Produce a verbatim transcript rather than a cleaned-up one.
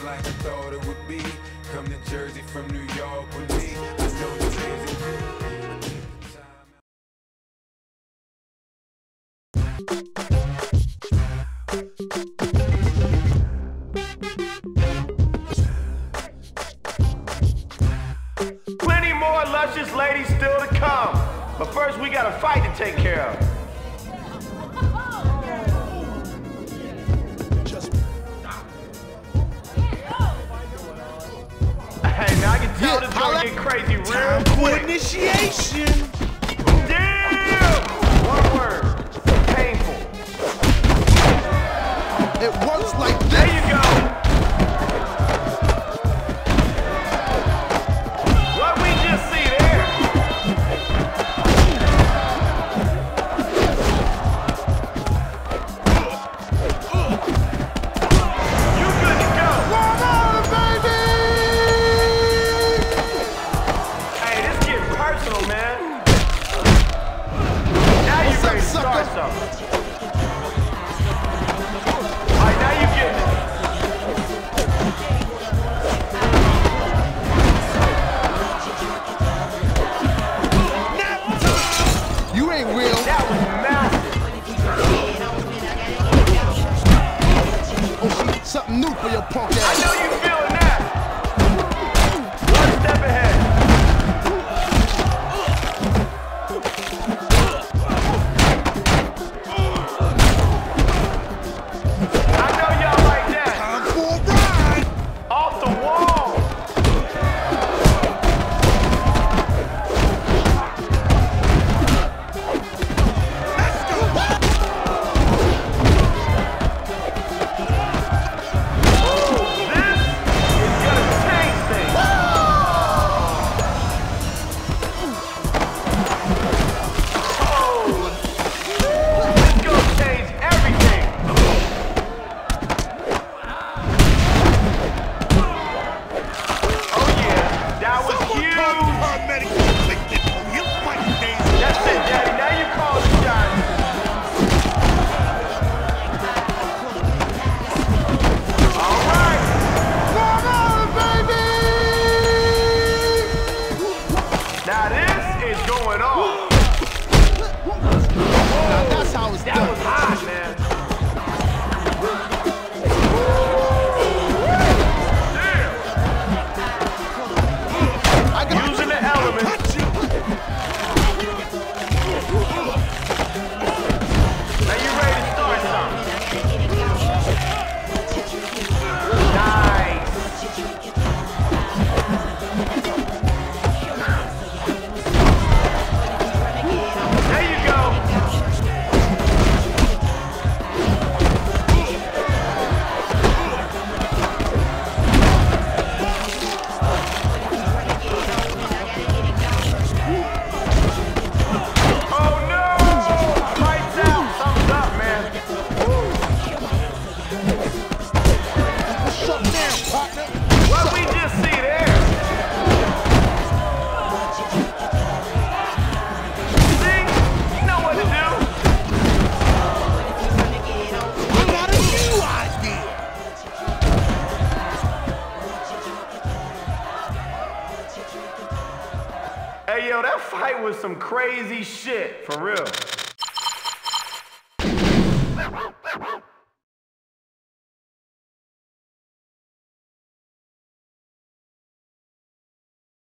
wasn't like I thought it would be. Come to Jersey from New York with me. I know the crazy. Plenty more luscious ladies still to come. But first we got a fight to take care of. Hey, now I can tell Yeah, this gonna get crazy real Time quick. for initiation. Damn! One word. Painful. It works like this. There you go. What we just see there? You good to go. Come on, baby! Hey, this getting personal, man. Now you What's ready up, to start sucker? something. All right, now you getting it. You ain't real. That was massive. Oh, shit, something new for your punk I ass. know you feeling that. One step ahead. I know y'all like that. Time for a ride. Off the wall. Let's go. This is gonna change things. Oh, this is gonna change everything. Oh yeah, that was huge. That's it, Daddy. Now you call the shot. All right. Come on, baby! Now this is going on. Now that's how it's That done. was hot, man. Damn. I got Using the elements. Now you ready to start something? Nice. There you go. Oh no! Lights out. Something's up, man. shut down, partner. What we just see there? See? You know what to do. I got a new idea. Hey, yo, that fight was some crazy shit, for real.